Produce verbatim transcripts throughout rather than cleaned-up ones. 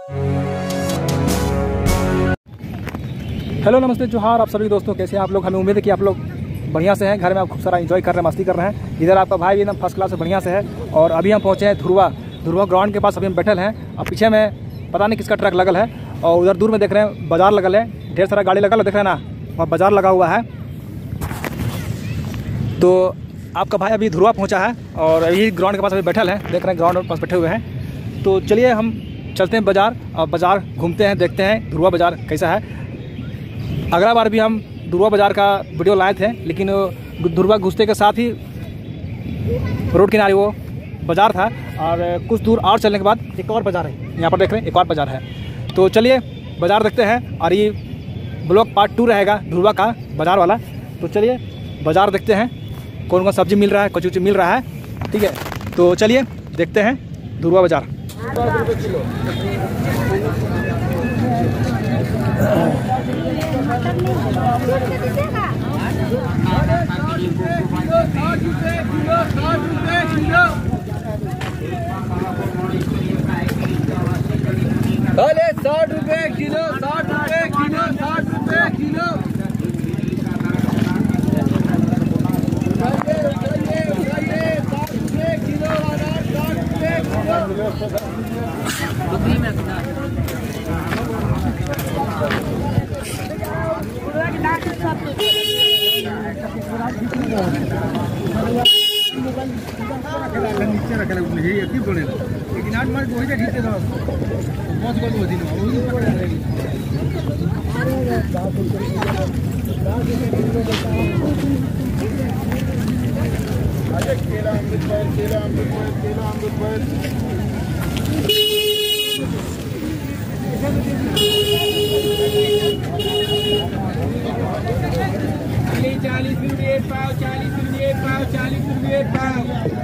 Hello नमस्ते जोहार आप सभी दोस्तों, कैसे हैं आप लोग। हमें उम्मीद है कि आप लोग बढ़िया से हैं, घर में आप खूब सारा एंजॉय कर रहे हैं, मस्ती कर रहे हैं। इधर आपका भाई भी एकदम फर्स्ट क्लास से बढ़िया से है। और अभी हम पहुंचे हैं ध्रुवा ध्रुवा ग्राउंड के पास अभी हम बैठल हैं। और पीछे में पता नहीं किसका ट्रक लगल है, और उधर दूर में देख रहे हैं बाजार लगल है, ढेर सारा गाड़ी लगल है, देख रहे हैं ना, वहाँ बाजार लगा हुआ है। तो आपका भाई अभी ध्रुवा पहुँचा है और अभी ग्राउंड के पास अभी बैठल है, देख रहे हैं ग्राउंड के पास बैठे हुए हैं। तो चलिए हम चलते हैं बाज़ार और बाज़ार घूमते हैं, देखते हैं ध्रुवा बाज़ार कैसा है। अगला बार भी हम ध्रुवा बाज़ार का वीडियो लाए थे, लेकिन ध्रुवा घुसते के साथ ही रोड किनारे वो बाज़ार था, और कुछ दूर और चलने के बाद एक और बाज़ार है, यहाँ पर देख रहे हैं एक और बाज़ार है। तो चलिए बाज़ार देखते हैं, और ये ब्लॉग पार्ट टू रहेगा ध्रुवा का बाज़ार वाला। तो चलिए बाज़ार देखते हैं कौन कौन सब्ज़ी मिल रहा है, कुछ कुछ मिल रहा है, ठीक है। तो चलिए देखते हैं ध्रुवा बाज़ार। अरे साठ रुपए किलो, साठ रुपए किलो, साठ रुपए किलो। नीचे रखे लेकिन आज मार वही ठीक है बहुत गल होती ना अरे केला अमृत पर केला अमृत पर केला अमृत पर चालीस रुपये पाव, चालीस रुपये पाव, चालीस रुपये पाव।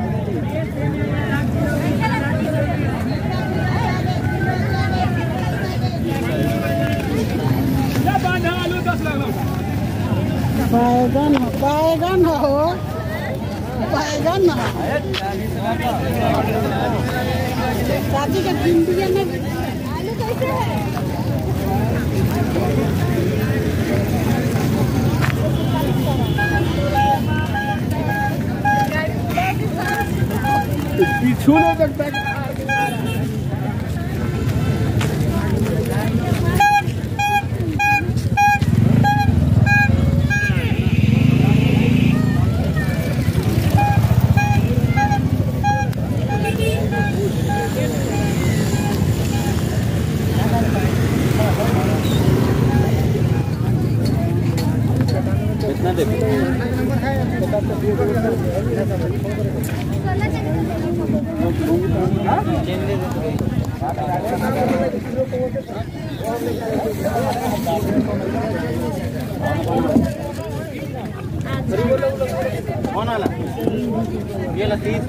बैगन बैगन हो बैगन शादी के भिंडी में आलू कैसे है? पीछू नहीं सकता। कितना दे कौन आला ये ला तीस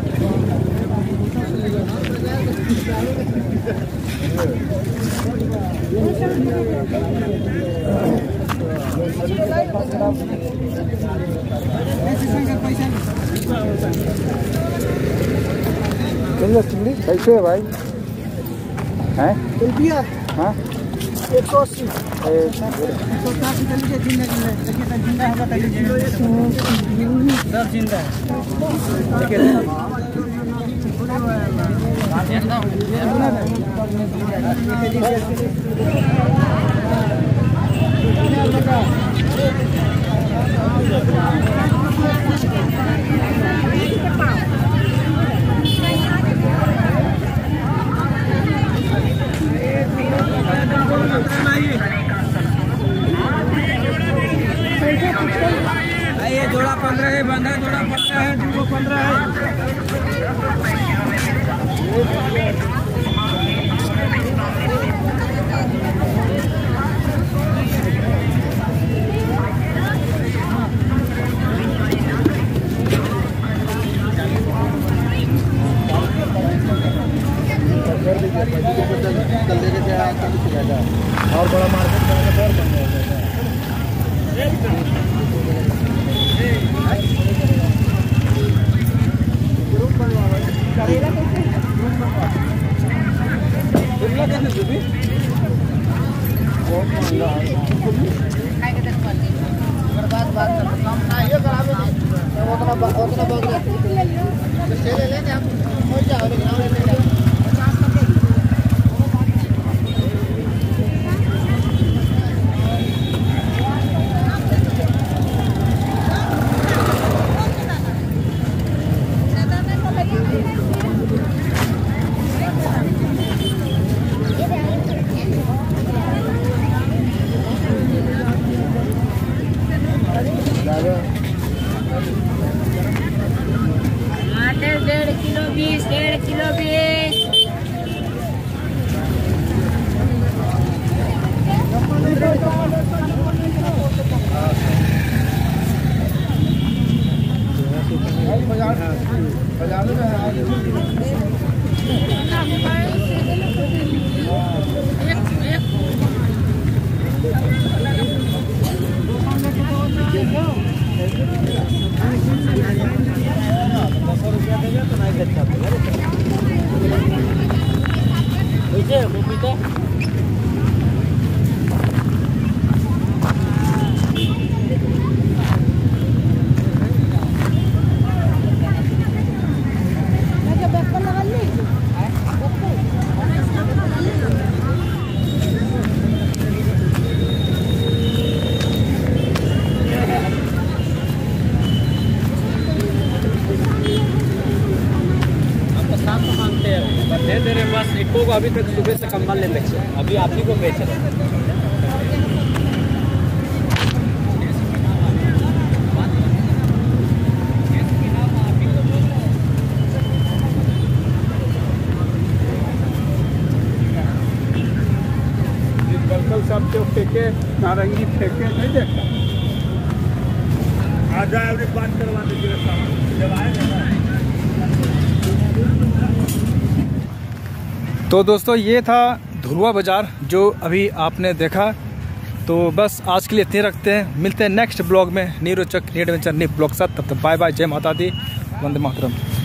चिंगड़ी कैसे है भाई? हैं रुपया हाँ एक सौ अस्सी जिंदा होगा सब जिंदा है। ये जोड़ा पंद्रह है, बंधा जोड़ा पंद्रह है, दो पंद्रह है। और बड़ा मार्केट और बन जाएगा। डेढ़ किलो बीस डेढ़ किलो बीस दे दे रहे बस इको को अभी तक सुबह से कम्बल नहीं बेचे, अभी आप ही को बेच रहे हैं। सब जो फेंके नारंगी फेंके नहीं देखा। आ जाए अभी बात करवा दीजिए जब आए। तो दोस्तों ये था धुरुआ बाज़ार जो अभी आपने देखा। तो बस आज के लिए इतने रखते हैं, मिलते हैं नेक्स्ट ब्लॉग में न्यू रोचक न्यू एडवेंचर न्यू ब्लॉग साथ। तब तक बाय बाय, जय माता दी, वंदे मातरम।